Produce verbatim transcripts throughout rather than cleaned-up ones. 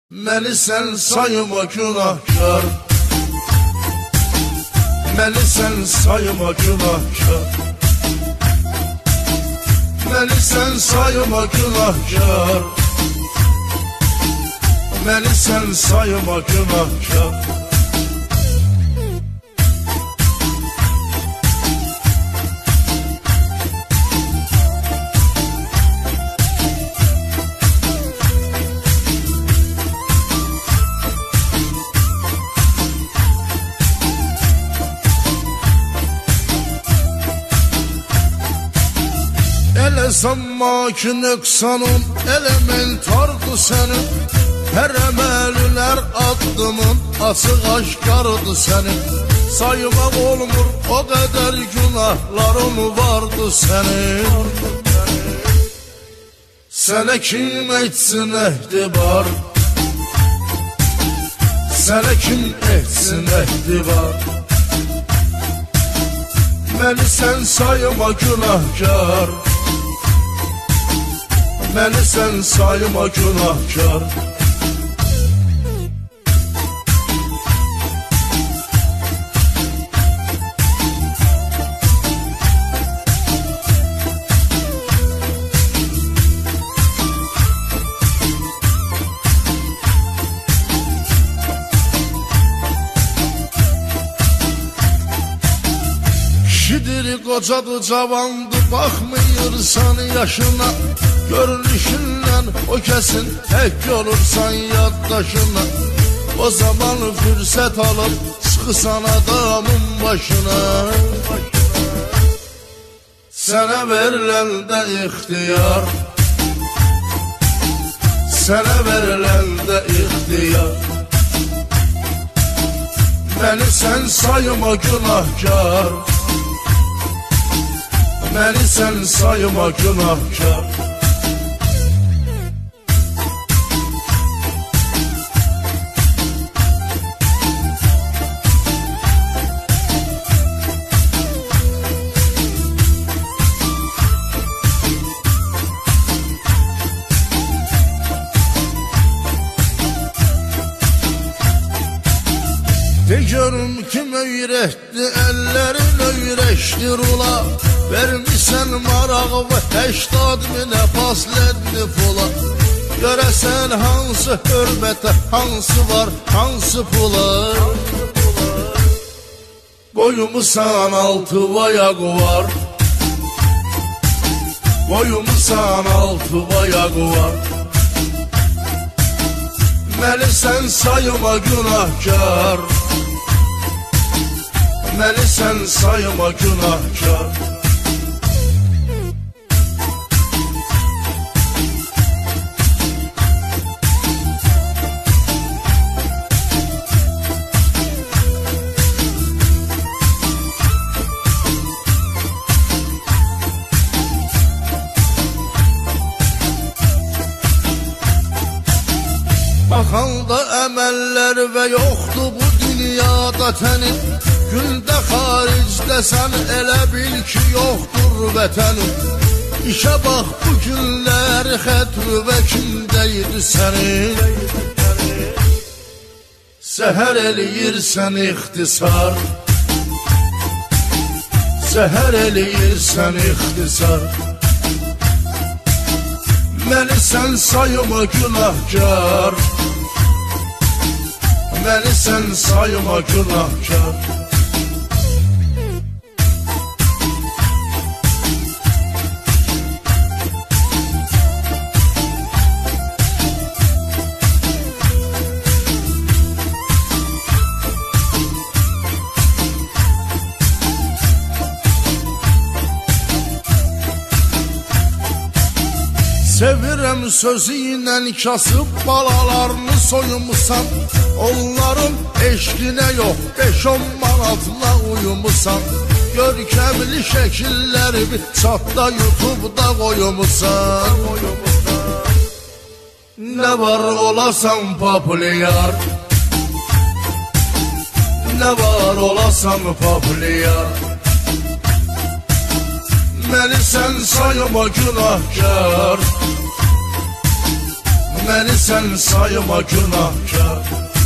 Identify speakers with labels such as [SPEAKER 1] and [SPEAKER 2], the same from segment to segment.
[SPEAKER 1] Məni sən sayma günahkar, məni sən sayma günahkar, məni sən sayma günahkar, məni sən sayma günahkar. Elə sanma ki nöqsanın elementardır sənin, hər əməllər addımın açıq aşkardır sənin. Saymaq olmur o qədər günahların vardır sənin. Sənə kim etsin ehtibar, sənə kim etsin ehtibar. Məni sən sayma günahkar, məni sən sayma günahkar. Kişidir, qocadır, cavandır, baxmıyırsan yaşına. Görünüşündən o kəsin tək olursan yaddaşına. O zaman fürsət alıb sıxısan adamın başına. Sənə veriləndə ixtiyar, sənə veriləndə ixtiyar. Məni sən sayma günahkar, məni sən sayma günahkar. De görüm kim öyrətdi, əllərin öyrəşdir ula. Vermişsən marağı və həştad minə faslətli pula. Görəsən hansı hörmətə, hansı var, hansı pula. Boyumusan altı vayaq var, boyumusan altı vayaq var. Məni sən sayma günahkar, məni sən sayma günahkar. Baxanda əməllər və yoxdur bu dünyada tənin. Gündə xaricdəsən elə bil ki yoxdur vətənin. İşə bax bu günlər xətr və kimdəydi sənin. Səhər eləyirsən ixtisar, səhər eləyirsən ixtisar. Məni sən sayma günahkar, məni sən sayma günahkar. Sevirəm sözü ilə kasıb balalarını soyumusan. Onların eşqinə yox, beş on manatla uyumusan. Görkəmli şəkilləri bir çatda YouTube'da qoyumusan. Nə var olasan populyar, nə var olasan populyar. Məni sən sayma günahkar, Məni sən sayma günahkar.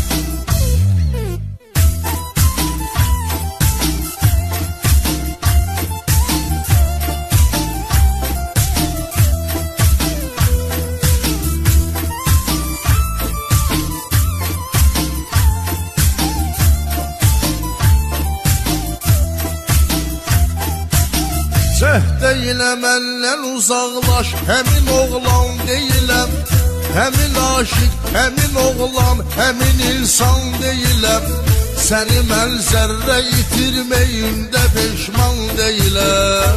[SPEAKER 1] Cəhd eylə məndən uzaqlaş, həmin oğlan deyiləm. Həmin aşıq, həmin oğlan, həmin insan deyiləm. Səni mən zərrə itirməyimdə peşman deyiləm.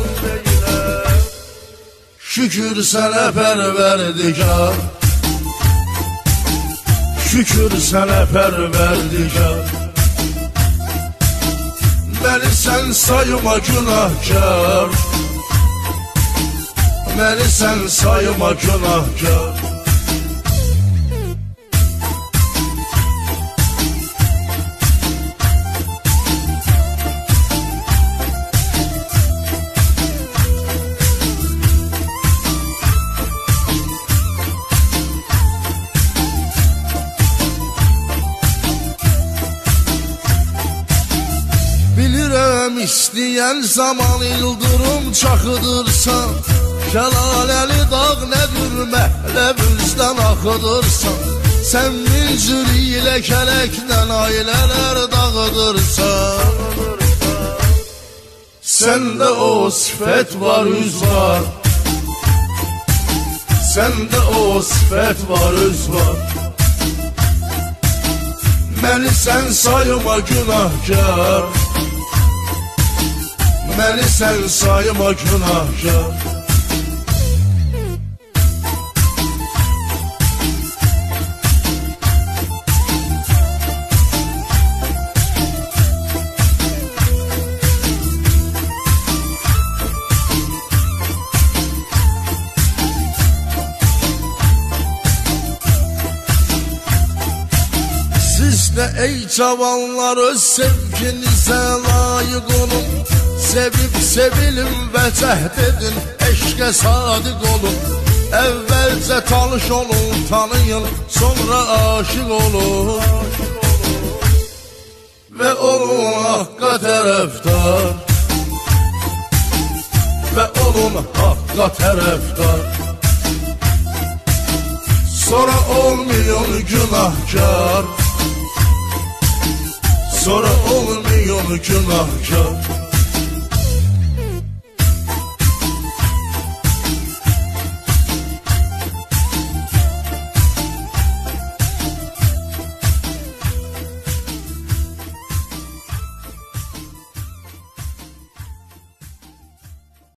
[SPEAKER 1] Şükür sənə pərverdigar, şükür sənə pərverdigar. Məni sən sayma günahkar, məni sən sayma günahkar. Bilirəm istəyən zaman ildırım çaxıdırsan, şəlaləli dağ nədir məhləbüzdən axıdırsan. Sən min cür ilə kələkdən ailələr dağıdırsan. Səndə o sifət var, üz var, səndə o sifət var, üz var. Məni sən sayma günahkar, məni sən sayma günahkar. Siz də ey cavanlar öz sevginizə layiq olun. Sevib sevilim və cəhd edin, eşqə sadiq olun. Əvvəlcə tanış olun, tanıyın, sonra aşıq olun. Və olun haqqa tərəfdar, və olun haqqa tərəfdar. Sonra olmayın günahkar, sonra olmayın günahkar.